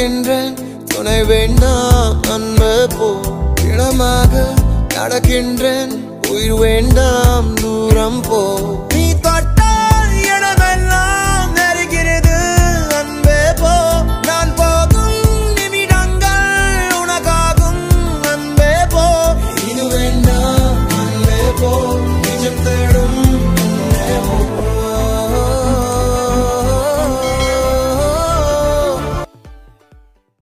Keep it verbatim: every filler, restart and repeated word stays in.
நடக்கின்றேன் துணை வேண்டாம் அன்பு போ இளமாக நடக்கின்றேன் உயிர் வேண்டாம் தூரம் போ